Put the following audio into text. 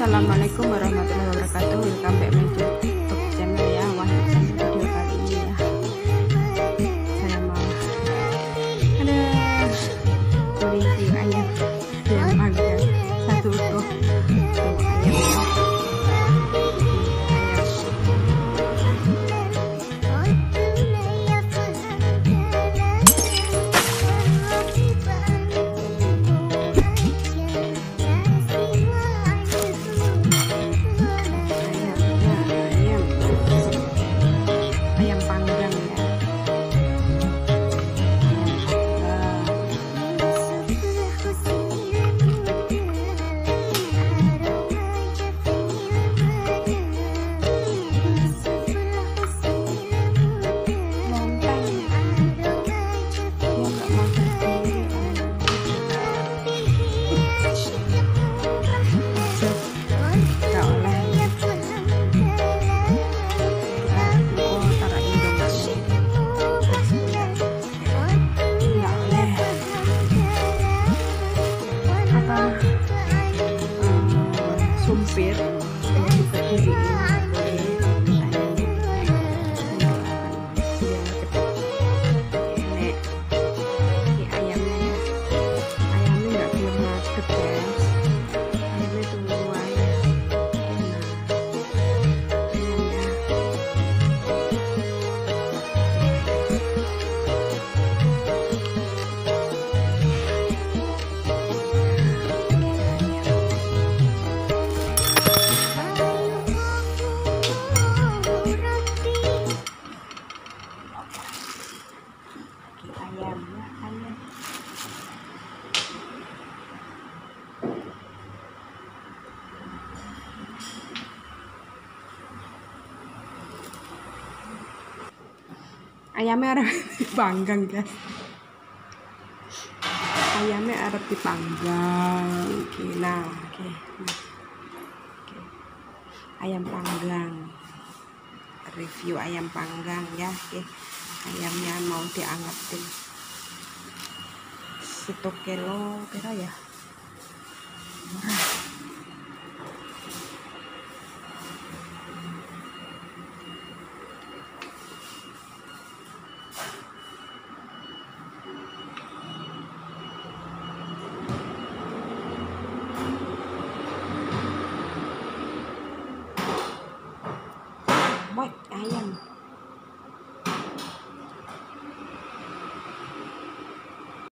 Assalamualaikum warahmatullahi wabarakatuh. Welcome back my YouTube channel ya. Wah, video kali ini ya saya mau ada review ayam mangga satu utuh. Sumpir ayamnya harus dipanggang guys. Ayamnya harus dipanggang. Oke, nah, oke. Ayam panggang. Review ayam panggang ya. Oke. Ayamnya mau diangetin 1 kilo kira ya. Murah.